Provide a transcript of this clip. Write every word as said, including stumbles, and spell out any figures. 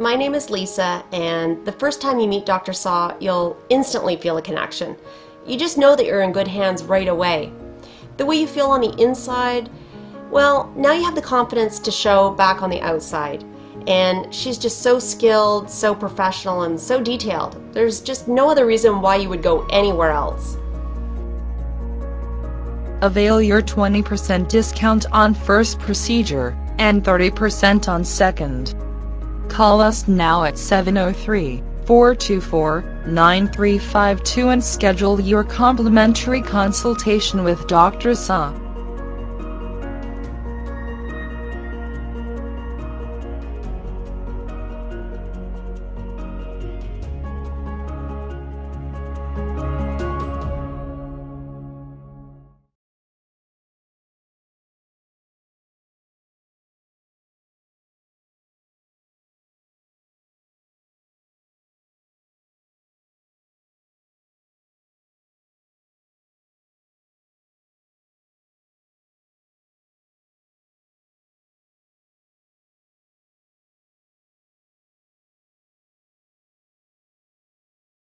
my name is Lisa, and the first time you meet Doctor Saw, you'll instantly feel a connection. You just know that you're in good hands right away. The way you feel on the inside, well, now you have the confidence to show back on the outside. And she's just so skilled, so professional, and so detailed. There's just no other reason why you would go anywhere else. Avail your twenty percent discount on first procedure and thirty percent on second. Call us now at seven oh three, four two four, nine three five two and schedule your complimentary consultation with Doctor Saw.